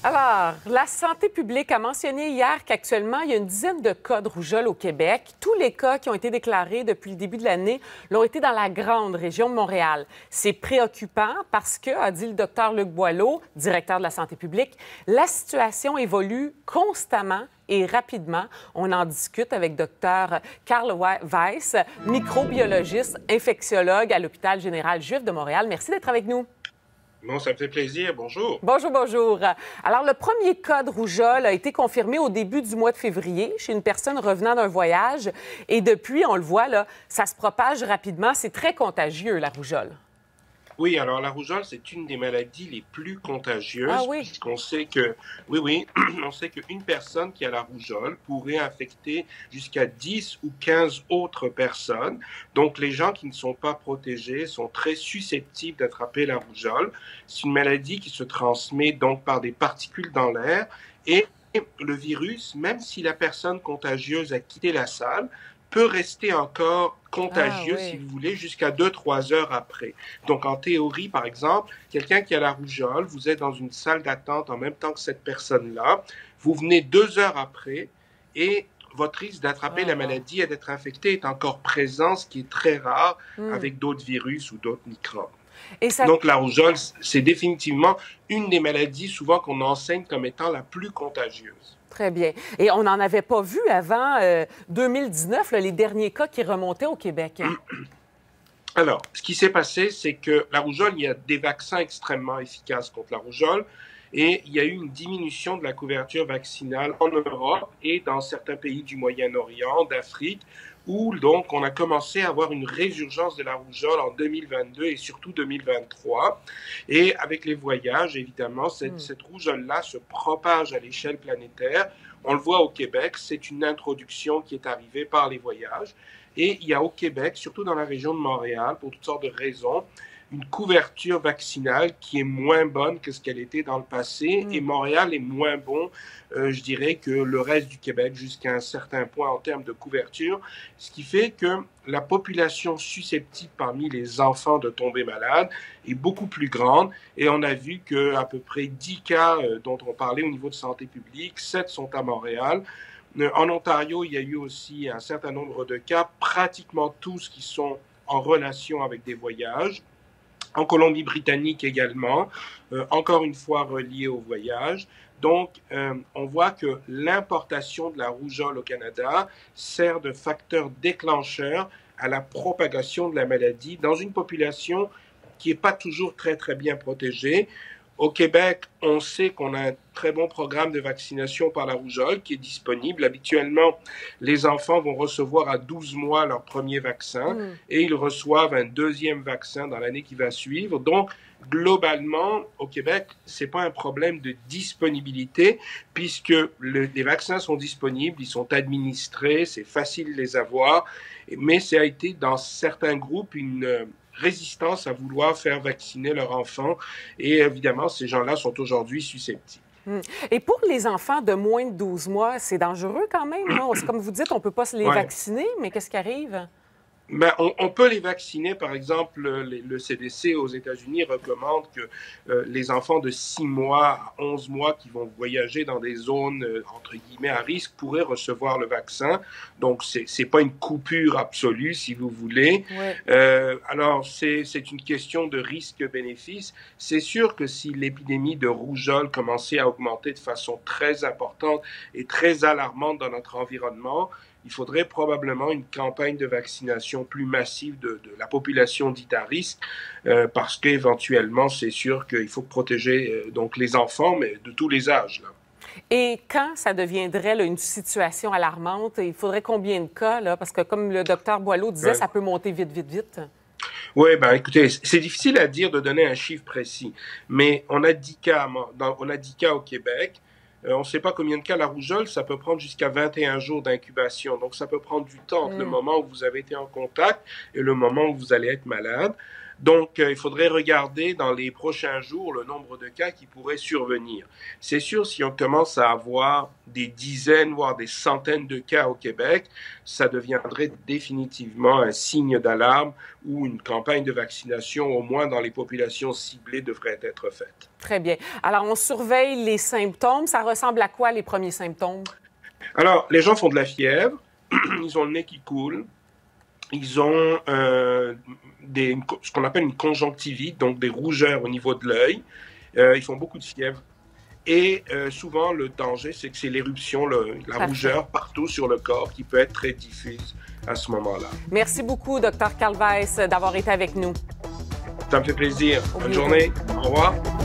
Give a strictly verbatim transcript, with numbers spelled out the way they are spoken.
Alors, la santé publique a mentionné hier qu'actuellement, il y a une dizaine de cas de rougeole au Québec. Tous les cas qui ont été déclarés depuis le début de l'année l'ont été dans la grande région de Montréal. C'est préoccupant parce que, a dit le docteur Luc Boileau, directeur de la santé publique, la situation évolue constamment et rapidement. On en discute avec docteur Carl Weiss, microbiologiste, infectiologue à l'hôpital général juif de Montréal. Merci d'être avec nous. Bon, ça me fait plaisir. Bonjour. Bonjour, bonjour. Alors, le premier cas de rougeole a été confirmé au début du mois de février chez une personne revenant d'un voyage. Et depuis, on le voit, là, ça se propage rapidement. C'est très contagieux, la rougeole. Oui, alors la rougeole, c'est une des maladies les plus contagieuses. Ah oui? Puisqu'on sait que, oui, oui, on sait qu'une personne qui a la rougeole pourrait infecter jusqu'à dix ou quinze autres personnes. Donc, les gens qui ne sont pas protégés sont très susceptibles d'attraper la rougeole. C'est une maladie qui se transmet donc par des particules dans l'air et le virus, même si la personne contagieuse a quitté la salle, peut rester encore contagieux, ah, oui. si vous voulez, jusqu'à deux trois heures après. Donc, en théorie, par exemple, quelqu'un qui a la rougeole, vous êtes dans une salle d'attente en même temps que cette personne-là, vous venez deux heures après et votre risque d'attraper ah, la maladie et d'être infecté est encore présent, ce qui est très rare mm. avec d'autres virus ou d'autres microbes. Et ça... Donc, la rougeole, c'est définitivement une des maladies souvent qu'on enseigne comme étant la plus contagieuse. Très bien. Et on n'en avait pas vu avant euh, deux mille dix-neuf, là, les derniers cas qui remontaient au Québec. Alors, ce qui s'est passé, c'est que la rougeole, il y a des vaccins extrêmement efficaces contre la rougeole et il y a eu une diminution de la couverture vaccinale en Europe et dans certains pays du Moyen-Orient, d'Afrique, où donc on a commencé à avoir une résurgence de la rougeole en deux mille vingt-deux et surtout deux mille vingt-trois. Et avec les voyages, évidemment, cette, mmh. cette rougeole-là se propage à l'échelle planétaire. On le voit au Québec, c'est une introduction qui est arrivée par les voyages. Et il y a au Québec, surtout dans la région de Montréal, pour toutes sortes de raisons, une couverture vaccinale qui est moins bonne que ce qu'elle était dans le passé. Mmh. Et Montréal est moins bon, euh, je dirais, que le reste du Québec jusqu'à un certain point en termes de couverture. Ce qui fait que la population susceptible parmi les enfants de tomber malade est beaucoup plus grande. Et on a vu qu'à peu près dix cas euh, dont on parlait au niveau de santé publique, sept sont à Montréal. Euh, en Ontario, il y a eu aussi un certain nombre de cas, pratiquement tous qui sont en relation avec des voyages. En Colombie-Britannique également, euh, encore une fois relié au voyage. Donc, euh, on voit que l'importation de la rougeole au Canada sert de facteur déclencheur à la propagation de la maladie dans une population qui n'est pas toujours très, très bien protégée. Au Québec, on sait qu'on a un très bon programme de vaccination par la rougeole qui est disponible. Habituellement, les enfants vont recevoir à douze mois leur premier vaccin mmh. et ils reçoivent un deuxième vaccin dans l'année qui va suivre. Donc, globalement, au Québec, ce n'est pas un problème de disponibilité puisque le, les vaccins sont disponibles, ils sont administrés, c'est facile de les avoir, mais ça a été dans certains groupes une résistance à vouloir faire vacciner leurs enfants. Et évidemment, ces gens-là sont aujourd'hui susceptibles. Et pour les enfants de moins de douze mois, c'est dangereux quand même, non? Comme vous dites, on ne peut pas les ouais. vacciner, mais qu'est-ce qui arrive? Ben, on, on peut les vacciner. Par exemple, les, le C D C aux États-Unis recommande que euh, les enfants de six mois à onze mois qui vont voyager dans des zones, euh, entre guillemets, à risque, pourraient recevoir le vaccin. Donc, c'est c'est pas une coupure absolue, si vous voulez. Ouais. Euh, alors, c'est c'est une question de risque-bénéfice. C'est sûr que si l'épidémie de rougeole commençait à augmenter de façon très importante et très alarmante dans notre environnement, il faudrait probablement une campagne de vaccination plus massive de, de la population dite à risque, euh, parce qu'éventuellement, c'est sûr qu'il faut protéger euh, donc les enfants, mais de tous les âges, là. Et quand ça deviendrait là, une situation alarmante, il faudrait combien de cas, là? Parce que comme le docteur Boileau disait, ouais. ça peut monter vite, vite, vite. Oui, ben écoutez, c'est difficile à dire de donner un chiffre précis, mais on a dix cas, dans, on a dix cas au Québec. Euh, on ne sait pas combien de cas la rougeole, ça peut prendre jusqu'à vingt et un jours d'incubation. Donc, ça peut prendre du temps entre mmh. le moment où vous avez été en contact et le moment où vous allez être malade. Donc, euh, il faudrait regarder dans les prochains jours le nombre de cas qui pourraient survenir. C'est sûr, si on commence à avoir des dizaines, voire des centaines de cas au Québec, ça deviendrait définitivement un signe d'alarme où une campagne de vaccination, au moins dans les populations ciblées, devrait être faite. Très bien. Alors, on surveille les symptômes. Ça ressemble à quoi, les premiers symptômes? Alors, les gens font de la fièvre, ils ont le nez qui coule, ils ont euh, des, ce qu'on appelle une conjonctivite, donc des rougeurs au niveau de l'œil. Euh, ils font beaucoup de fièvre. Et euh, souvent, le danger, c'est que c'est l'éruption, le, la Parfait. rougeur partout sur le corps qui peut être très diffuse à ce moment-là. Merci beaucoup, docteur Calvez, d'avoir été avec nous. Ça me fait plaisir. Bonne Oubliez journée. Au revoir.